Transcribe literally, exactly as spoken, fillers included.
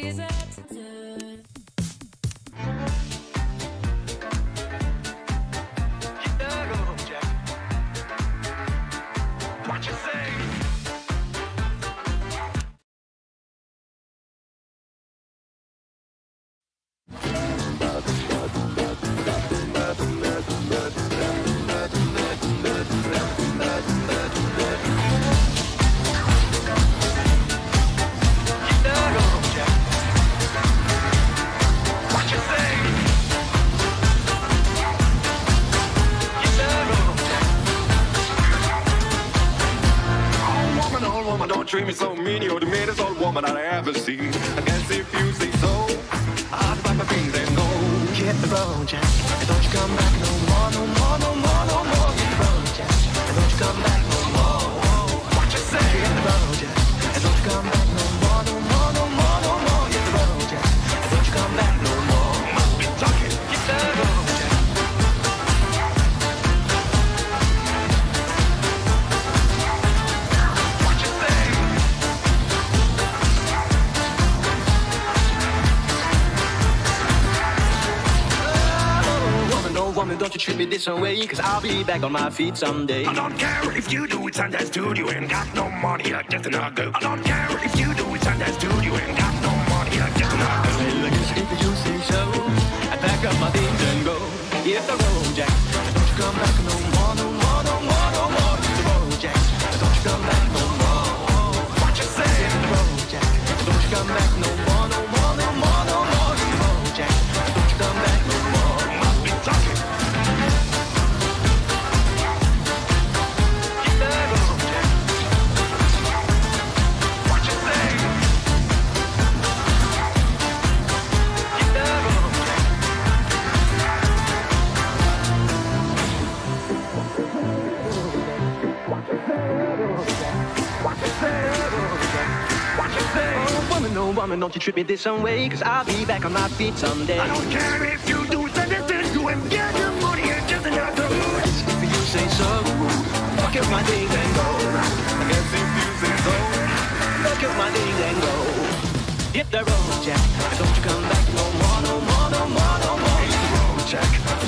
sees it. What you say? Don't treat me so mean, you're the meanest old woman that I ever seen. I guess if you say so, I'll pack my things and go. Hit the road, Jack, and don't you come back no more, no more, no more, no more. Hit the road, Jack, and don't you come back no more. What you say? Hit the road, Jack, and don't you come back no more, no more, no more, no more. Hit the road, Jack, and don't you come back no more. Must be talking. Hit the road, Jack. Woman, don't you treat me this way, cause I'll be back on my feet someday. I don't care if you do it, Sunday studio ain't got no money, I just not go. I don't care if you do it, Sunday studio ain't got no money, I just not go. Well, I guess if you say so, I pack up my things and go. Hit the road, Jack, don't you come back no more, no more, no more, no more. Hit the road, Jack, don't you come back no more. What you say? Hit the road, Jack, don't you come back no more, no more, no more, no more. Hit the road, Jack, don't you come back no more. Must be talking. No woman, don't you treat me this way, cause I'll be back on my feet someday. I don't care if you do it, then it's you and get your money and just another. If you say so, fuck up my things and go. I guess if you say so, fuck up my things and go. Hit the road, Jack, don't you come back no more, no more, no more, no more. Hit the road, Jack.